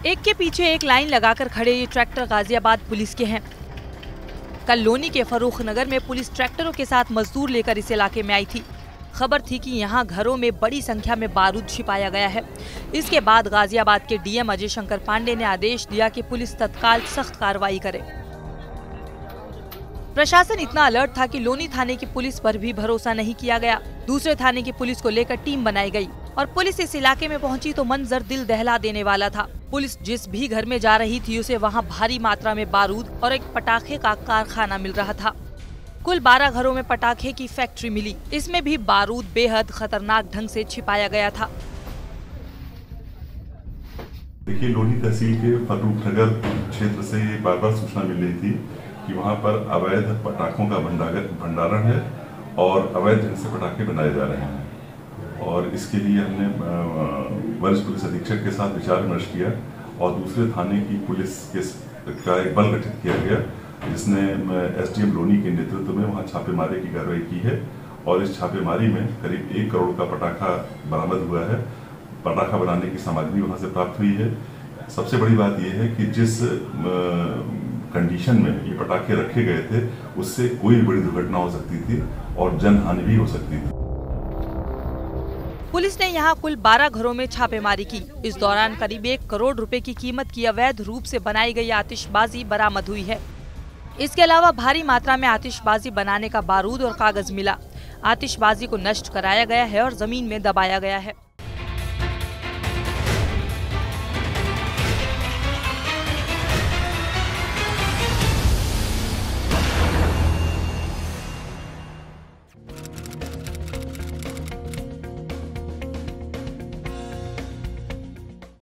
एक के पीछे एक लाइन लगाकर खड़े ये ट्रैक्टर गाजियाबाद पुलिस के हैं। कल लोनी के फरूख नगर में पुलिस ट्रैक्टरों के साथ मजदूर लेकर इस इलाके में आई थी। खबर थी कि यहाँ घरों में बड़ी संख्या में बारूद छिपाया गया है। इसके बाद गाजियाबाद के डीएम अजय शंकर पांडे ने आदेश दिया कि पुलिस तत्काल सख्त कार्रवाई करे। प्रशासन इतना अलर्ट था कि लोनी थाने की पुलिस पर भी भरोसा नहीं किया गया। दूसरे थाने की पुलिस को लेकर टीम बनाई गई और पुलिस इस इलाके में पहुंची तो मंजर दिल दहला देने वाला था। पुलिस जिस भी घर में जा रही थी उसे वहां भारी मात्रा में बारूद और एक पटाखे का कारखाना मिल रहा था। कुल 12 घरों में पटाखे की फैक्ट्री मिली। इसमें भी बारूद बेहद खतरनाक ढंग से छिपाया गया था। देखिए, लोनी तहसील के फरूख नगर क्षेत्र से बार-बार सूचना मिल रही थी कि वहां पर अवैध पटाखों का भंडारण है और अवैध ढंग से पटाखे बनाए जा रहे हैं। और इसके लिए हमने वरिष्ठ पुलिस अधीक्षक के साथ विचार विमर्श किया और दूसरे थाने की पुलिस का एक बल गठित किया गया, जिसने एसडीएम लोनी के नेतृत्व में वहां छापेमारी की कार्रवाई की है। और इस छापेमारी में करीब 1 करोड़ का पटाखा बरामद हुआ है। पटाखा बनाने की सामग्री वहां से प्राप्त हुई है। सबसे बड़ी बात यह है कि जिस कंडीशन में ये पटाखे रखे गए थे उससे कोई बड़ी दुर्घटना हो सकती थी और जनहानि भी हो सकती थी। पुलिस ने यहां कुल 12 घरों में छापेमारी की। इस दौरान करीब 1 करोड़ रुपए की कीमत की अवैध रूप से बनाई गई आतिशबाजी बरामद हुई है। इसके अलावा भारी मात्रा में आतिशबाजी बनाने का बारूद और कागज मिला। आतिशबाजी को नष्ट कराया गया है और जमीन में दबाया गया है।